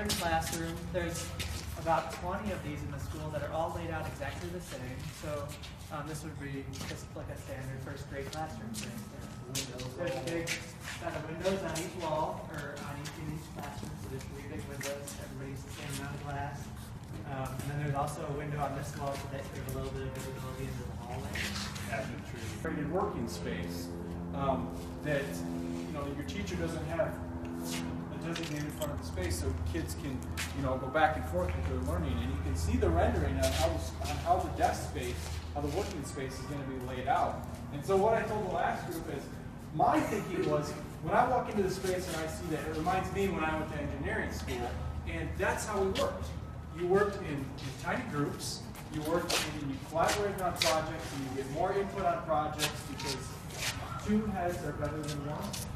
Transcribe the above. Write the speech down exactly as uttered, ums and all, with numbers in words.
standard classroom. There's about twenty of these in the school that are all laid out exactly the same. So um, this would be just like a standard first grade classroom, for instance. There's a big set of windows on each wall, or on each, in each classroom, so there's three big windows. Everybody's the same amount of glass. Um, and then there's also a window on this wall so that you have a little bit of visibility into the hallway. Created working space um, that you know your teacher doesn't have a designated front of the space, so kids can you know go back and forth with their learning, and you can see the rendering on how the, on how the desk space, how the working space is going to be laid out. And so what I told the last group is, my thinking was when I walk into the space and I see that, it reminds me when I went to engineering school, and that's how we worked. You worked in, in tiny groups. You work and you collaborate on projects, and you get more input on projects because two heads are better than one.